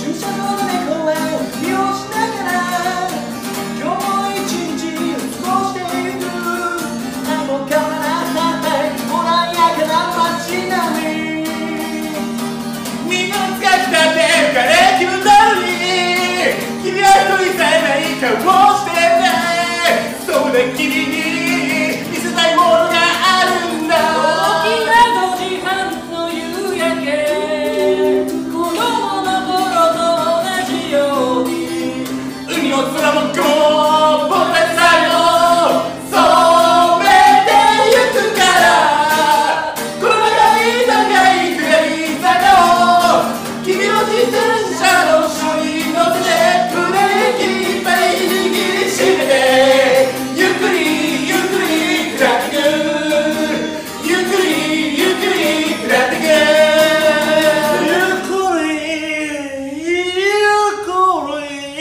車の猫は利用しながら今日も一日過ごしていく。何も変わらない穏やかな街並み。 みんなの使いたって浮かれ気分だろに君は一人さえない顔をしてね。そんな君に見せたいものがあるんだ。 大きな5時半の夕焼け子供の頃と同じように海も空も雲も僕たちさえも染めてゆくからこの長い長い下り坂を君の自転車の後ろに乗せてブレーキいっぱい握りしめてゆっくりゆっくり下ってくゆっくりゆっくり下ってくゆっくりゆっくり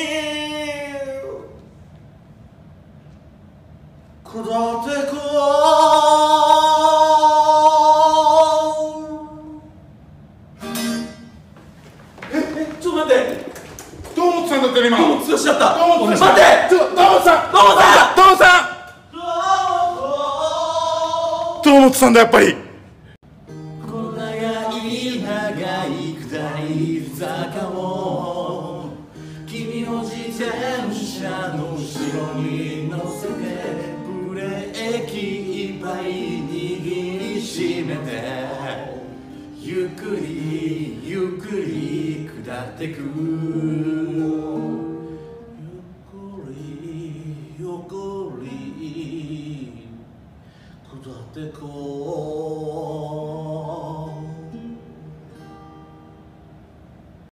下ってこちょっと待ってどう思ってたんだって今どうも剛だったどうも待ってどうもさんどうもさんどうもさんどう思ってたんだやっぱり。 この長い長い下り坂を君の自転車の後ろに乗せてブレーキいっぱい握りしめてゆっくりゆっくり下ってくゆっくり下ってこう